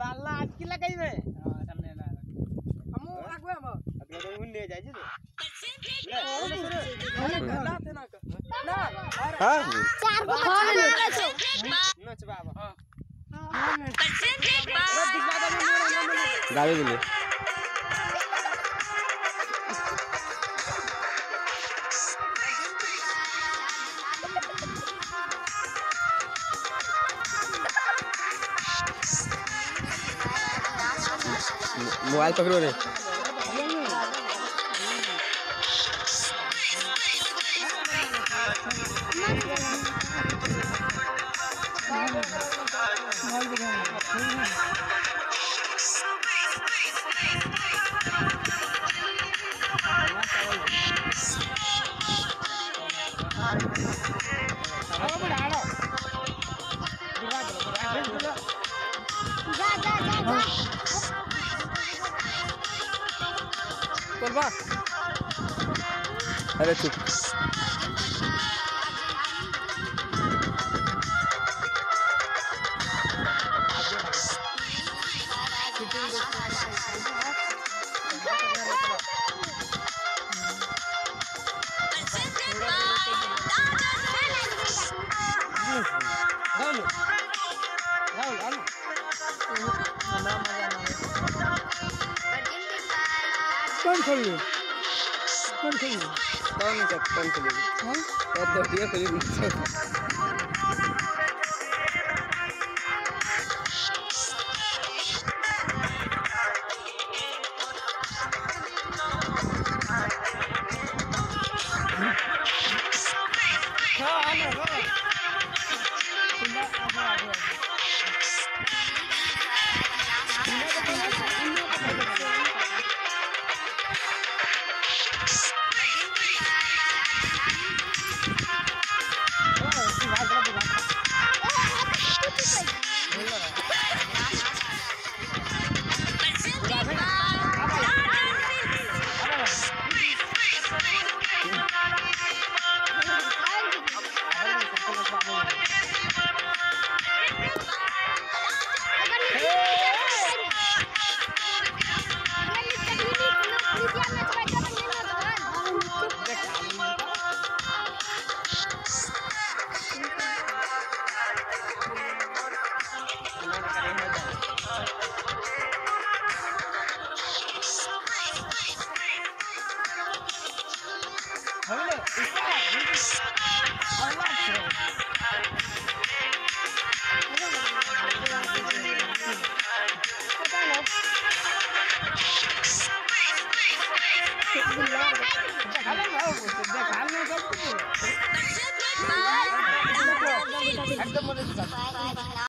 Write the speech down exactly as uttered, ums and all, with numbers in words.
लाला आज की लगाइबे हां सामने ला हमू आगवे हम अगले तो उन्ने जाय छी ले गला थे ना ना हां चार गो नच बाबा हां गाड़ी बोले मोबाइल पकड़ो रे चल अरे चुप कौन खोली कौन खोली कौन सा कौन खोली हां तो दिया खोली एकदम